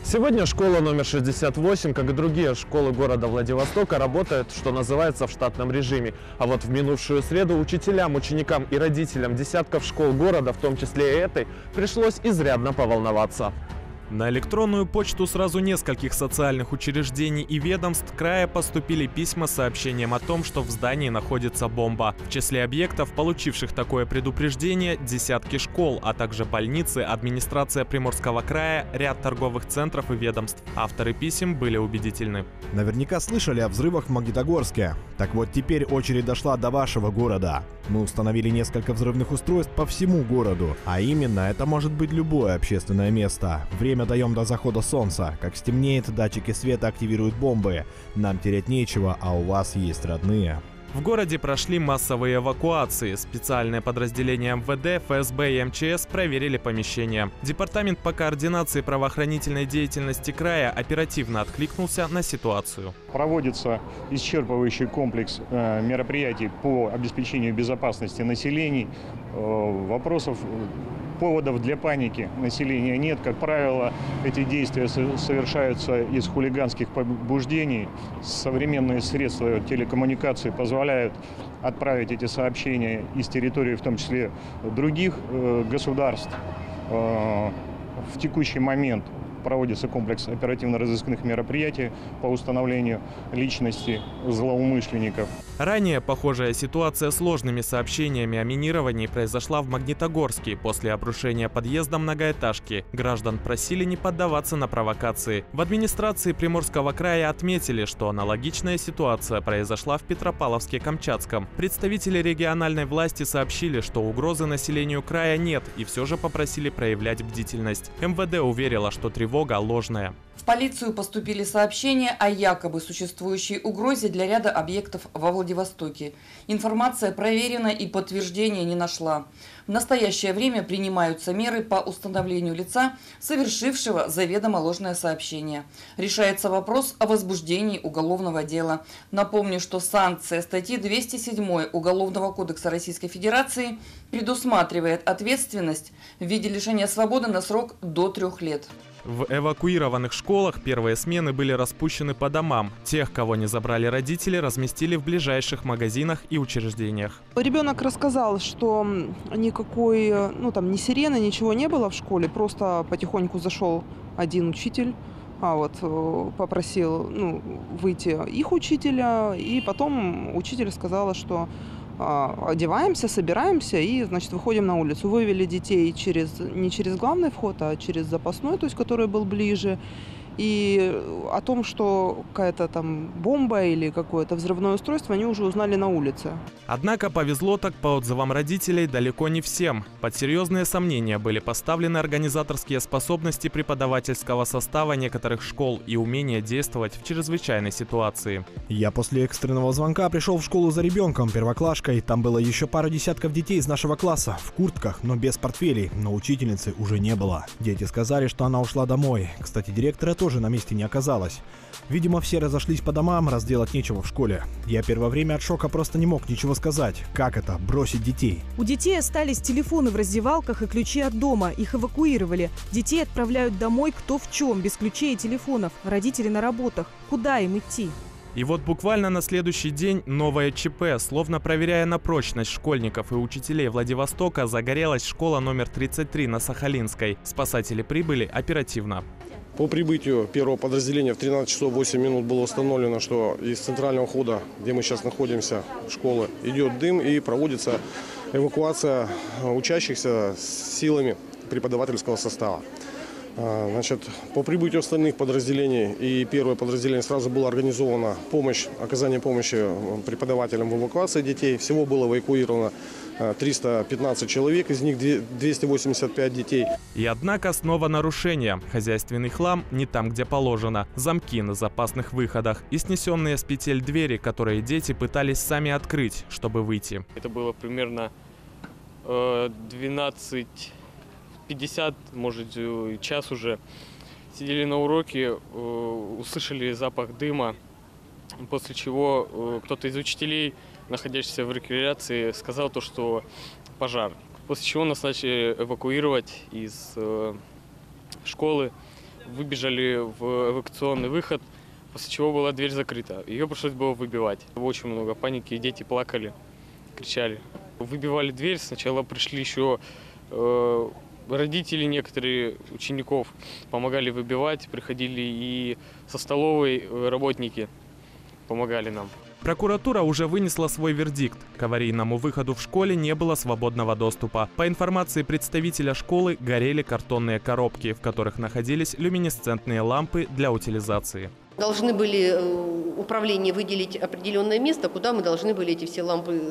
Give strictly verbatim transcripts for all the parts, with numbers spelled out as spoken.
Сегодня школа номер шестьдесят восемь, как и другие школы города Владивостока, работает, что называется, в штатном режиме. А вот в минувшую среду учителям, ученикам и родителям десятков школ города, в том числе и этой, пришлось изрядно поволноваться. На электронную почту сразу нескольких социальных учреждений и ведомств края поступили письма с сообщением о том, что в здании находится бомба. В числе объектов, получивших такое предупреждение, десятки школ, а также больницы, администрация Приморского края, ряд торговых центров и ведомств. Авторы писем были убедительны. Наверняка слышали о взрывах в Магнитогорске. Так вот, теперь очередь дошла до вашего города. Мы установили несколько взрывных устройств по всему городу. А именно, это может быть любое общественное место. Время даем до захода солнца. Как стемнеет, датчики света активируют бомбы. Нам терять нечего, а у вас есть родные. В городе прошли массовые эвакуации. Специальные подразделения эм вэ дэ, эф эс бэ и эм че эс проверили помещения. Департамент по координации правоохранительной деятельности края оперативно откликнулся на ситуацию. Проводится исчерпывающий комплекс э, мероприятий по обеспечению безопасности населения. Э, вопросов, поводов для паники населения нет. Как правило, эти действия совершаются из хулиганских побуждений. Современные средства телекоммуникации позволяют отправить эти сообщения из территории, в том числе других э, государств. Э, в текущий момент проводится комплекс оперативно-розыскных мероприятий по установлению личности злоумышленников. Ранее похожая ситуация с ложными сообщениями о минировании произошла в Магнитогорске. После обрушения подъезда многоэтажки граждан просили не поддаваться на провокации. В администрации Приморского края отметили, что аналогичная ситуация произошла в Петропавловске-Камчатском. Представители региональной власти сообщили, что угрозы населению края нет, и все же попросили проявлять бдительность. эм вэ дэ уверила, что тревога ложная. В полицию поступили сообщения о якобы существующей угрозе для ряда объектов во Владивостоке. Информация проверена и подтверждения не нашла. В настоящее время принимаются меры по установлению лица, совершившего заведомо ложное сообщение. Решается вопрос о возбуждении уголовного дела. Напомню, что санкция статьи двести семь Уголовного кодекса Российской Федерации предусматривает ответственность в виде лишения свободы на срок до трех лет. В эвакуированных школах первые смены были распущены по домам. Тех, кого не забрали родители, разместили в ближайших магазинах и учреждениях. Ребенок рассказал, что никакой, ну там ни сирены, ничего не было в школе, просто потихоньку зашел один учитель, а вот попросил ну, выйти их учителя, и потом учитель сказала, что одеваемся, собираемся и, значит, выходим на улицу. Вывели детей через, не через главный вход, а через запасной, то есть который был ближе. И о том, что какая-то там бомба или какое-то взрывное устройство, они уже узнали на улице. Однако повезло так, по отзывам родителей, далеко не всем. Под серьезные сомнения были поставлены организаторские способности преподавательского состава некоторых школ и умение действовать в чрезвычайной ситуации. Я после экстренного звонка пришел в школу за ребенком, первоклашкой. Там было еще пара десятков детей из нашего класса, в куртках, но без портфелей. Но учительницы уже не было. Дети сказали, что она ушла домой. Кстати, директора тоже тоже на месте не оказалось. Видимо, все разошлись по домам, раз делать нечего в школе. Я первое время от шока просто не мог ничего сказать. Как это? Бросить детей? У детей остались телефоны в раздевалках и ключи от дома. Их эвакуировали. Детей отправляют домой кто в чем, без ключей и телефонов. Родители на работах. Куда им идти? И вот буквально на следующий день новое ЧП. Словно проверяя на прочность школьников и учителей Владивостока, загорелась школа номер тридцать три на Сахалинской. Спасатели прибыли оперативно. По прибытию первого подразделения в тринадцать часов восемь минут было установлено, что из центрального входа, где мы сейчас находимся, школы, идет дым и проводится эвакуация учащихся с силами преподавательского состава. Значит, по прибытию остальных подразделений и первое подразделение сразу была организована помощь, оказание помощи преподавателям в эвакуации детей. Всего было эвакуировано триста пятнадцать человек, из них двести восемьдесят пять детей. И однако снова нарушение. Хозяйственный хлам не там, где положено. Замки на запасных выходах и снесенные с петель двери, которые дети пытались сами открыть, чтобы выйти. Это было примерно двенадцать пятьдесят, может, час уже. Сидели на уроке, услышали запах дыма, после чего кто-то из учителей, находящийся в рекреации, сказал то, что пожар. После чего нас начали эвакуировать из школы. выбежали в эвакуационный выход, после чего была дверь закрыта. Ее пришлось было выбивать. Очень много паники, дети плакали, кричали. Выбивали дверь, сначала пришли еще э, родители некоторые учеников, помогали выбивать, приходили и со столовой работники помогали нам. Прокуратура уже вынесла свой вердикт. К аварийному выходу в школе не было свободного доступа. По информации представителя школы, горели картонные коробки, в которых находились люминесцентные лампы для утилизации. Должны были управление выделить определенное место, куда мы должны были эти все лампы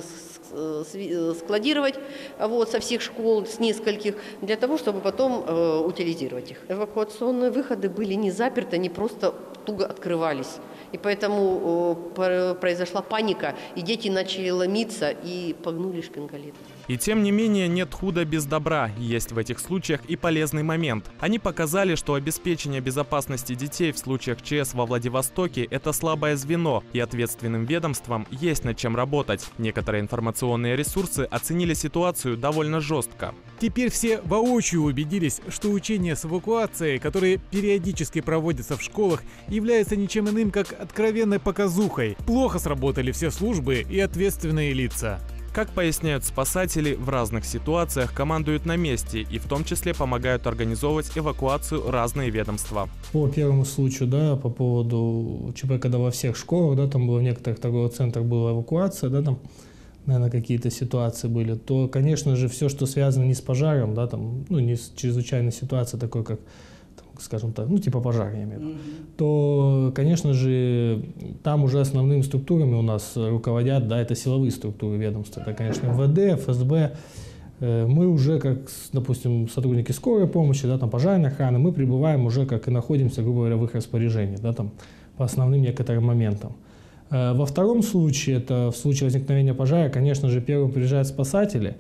складировать вот, со всех школ, с нескольких, для того, чтобы потом э, утилизировать их. Эвакуационные выходы были не заперты, они просто туго открывались. И поэтому э, произошла паника, и дети начали ломиться и погнули шпингалеты. И тем не менее нет худа без добра. Есть в этих случаях и полезный момент. Они показали, что обеспечение безопасности детей в случаях ЧС во Владивостоке – это слабое звено, и ответственным ведомствам есть над чем работать. Некоторые информационные ресурсы оценили ситуацию довольно жестко. Теперь все воочию убедились, что учения с эвакуацией, которые периодически проводятся в школах, являются ничем иным, как откровенной показухой. Плохо сработали все службы и ответственные лица. Как поясняют спасатели, в разных ситуациях командуют на месте и в том числе помогают организовывать эвакуацию разные ведомства. По первому случаю, да, по поводу ЧП, когда во всех школах, да, там было в некоторых торговых центрах была эвакуация, да, там, наверное, какие-то ситуации были, то, конечно же, все, что связано не с пожаром, да, там, ну, не с чрезвычайной ситуацией, такой как, скажем так, ну, типа пожар, я имею в виду, mm-hmm. то, конечно же, там уже основными структурами у нас руководят, да, это силовые структуры ведомства, это, конечно, эм вэ дэ, эф эс бэ. Мы уже, как, допустим, сотрудники скорой помощи, да, там, пожарной охраны, мы прибываем уже, как и находимся, грубо говоря, в их распоряжении, да, там, по основным некоторым моментам. Во втором случае, это в случае возникновения пожара, конечно же, первым приезжают спасатели,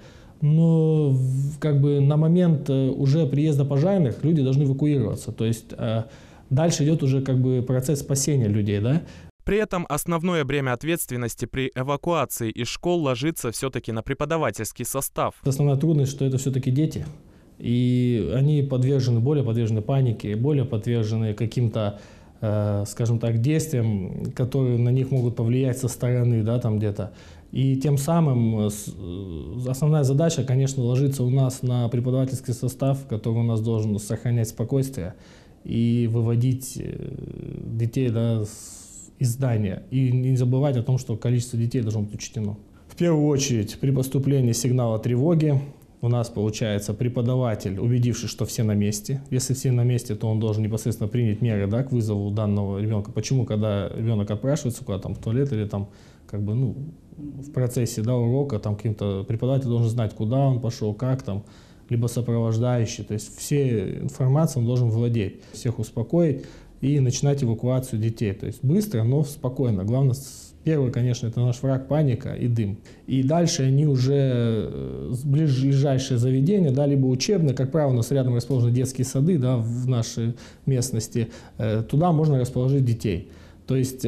но как бы на момент уже приезда пожарных люди должны эвакуироваться. То есть дальше идет уже как бы процесс спасения людей, да? При этом основное бремя ответственности при эвакуации из школ ложится все-таки на преподавательский состав. Основная трудность, что это все-таки дети. И они подвержены, более подвержены панике, более подвержены каким-то, э, скажем так, действиям, которые на них могут повлиять со стороны, да, там где-то. И тем самым основная задача, конечно, ложится у нас на преподавательский состав, который у нас должен сохранять спокойствие и выводить детей, да, из здания. И не забывать о том, что количество детей должно быть учтено. В первую очередь, при поступлении сигнала тревоги у нас, получается, преподаватель, убедившись, что все на месте. Если все на месте, то он должен непосредственно принять меры, да, к вызову данного ребенка. Почему, когда ребенок отпрашивается куда-то, там, в туалет или там, как бы, ну, в процессе, да, урока, там, каким-то преподаватель должен знать, куда он пошел, как там, либо сопровождающий. То есть все информацией он должен владеть, всех успокоить и начинать эвакуацию детей. То есть быстро, но спокойно. Главное, первый, конечно, это наш враг — паника и дым. И дальше они уже ближайшие заведения, да, либо учебные, как правило, у нас рядом расположены детские сады, да, в нашей местности, туда можно расположить детей. То есть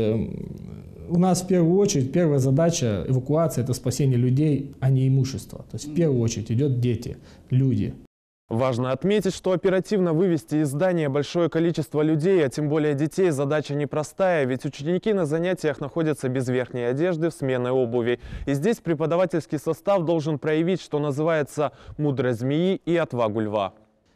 у нас в первую очередь первая задача эвакуации — это спасение людей, а не имущества. То есть в первую очередь идет дети, люди. Важно отметить, что оперативно вывести из здания большое количество людей, а тем более детей, задача непростая, ведь ученики на занятиях находятся без верхней одежды, в сменной обуви. И здесь преподавательский состав должен проявить, что называется, мудрость змеи и отвагу льва.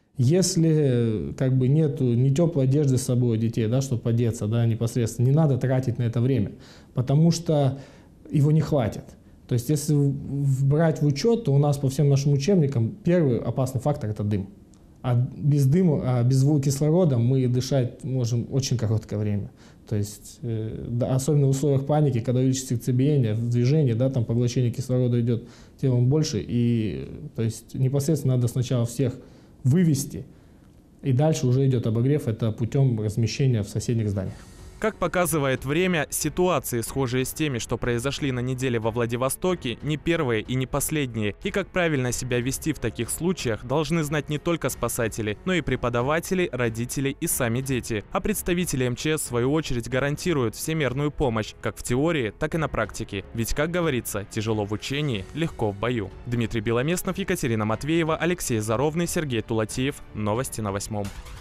Если как бы нету ни теплой одежды с собой у детей, да, чтобы одеться, да, непосредственно, не надо тратить на это время, потому что его не хватит. То есть, если брать в учет, то у нас по всем нашим учебникам первый опасный фактор – это дым. А без дыма, а без кислорода мы дышать можем очень короткое время. То есть, э, да, особенно в условиях паники, когда увеличится сердцебиение, движение, да, там поглощение кислорода идет телом больше. И, то есть, непосредственно надо сначала всех вывести, и дальше уже идет обогрев, это путем размещения в соседних зданиях. Как показывает время, ситуации, схожие с теми, что произошли на неделе во Владивостоке, не первые и не последние. И как правильно себя вести в таких случаях, должны знать не только спасатели, но и преподаватели, родители и сами дети. А представители эм че эс, в свою очередь, гарантируют всемирную помощь, как в теории, так и на практике. Ведь, как говорится, тяжело в учении, легко в бою. Дмитрий Беломестнов, Екатерина Матвеева, Алексей Заровный, Сергей Тулатиев. Новости на восьмом.